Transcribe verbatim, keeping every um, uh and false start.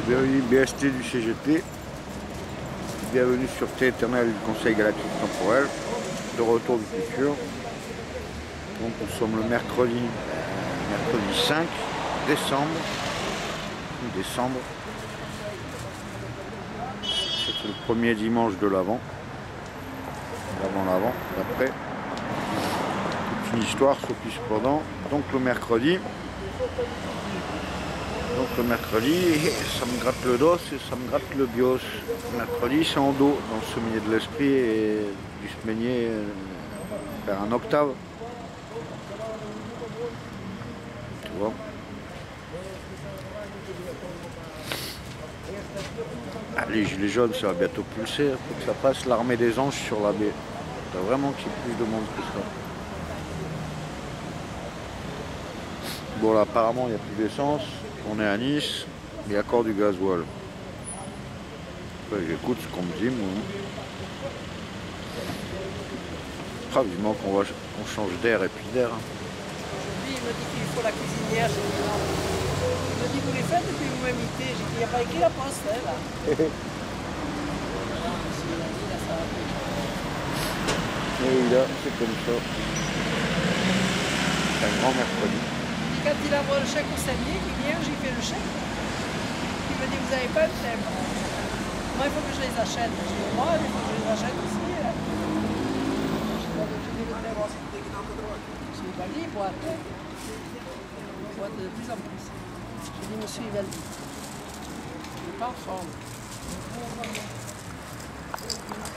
Bienvenue B S T du C G T. Bienvenue sur T éternel du Conseil galactique temporel. De retour du futur. Donc nous sommes le mercredi, mercredi cinq décembre. décembre. C'est le premier dimanche de l'Avent. L'Avent, l'Avent, d'après. Toute une histoire, sauf cependant. Donc le mercredi. Donc le mercredi, ça me gratte le dos et ça me gratte le bios. Le mercredi, c'est en dos, dans le sommier de l'esprit et du semainier vers un octave. Tu vois. Ah, les gilets jaunes, ça va bientôt pulser. Il faut que ça passe l'armée des anges sur la baie. Il faut vraiment qu'il y ait plus de monde que ça. Bon, là, apparemment, il n'y a plus d'essence. On est à Nice, il y a encore du gasoil. J'écoute ce qu'on me dit, moi. Ah, vivement qu'on va qu'on change d'air et puis d'air. Aujourd'hui, il me dit qu'il faut la cuisinière. J'ai dit non. Il me dit, vous les faites et puis vous m'imitez. J'ai dit, il n'y a pas écrit la poste, hein, là. Et là, c'est comme ça. C'est un grand mercredi. Quand il envoie le chèque au samedi, il vient, j'ai fait le chèque. Il me dit, vous n'avez pas le thème. Moi, il faut que je les achète. Je dis, moi, il faut que je les achète aussi. Je n'ai pas dit, boîte. Boîte de plus en plus. J'ai dit, monsieur, il va le dire. Il n'est pas en forme.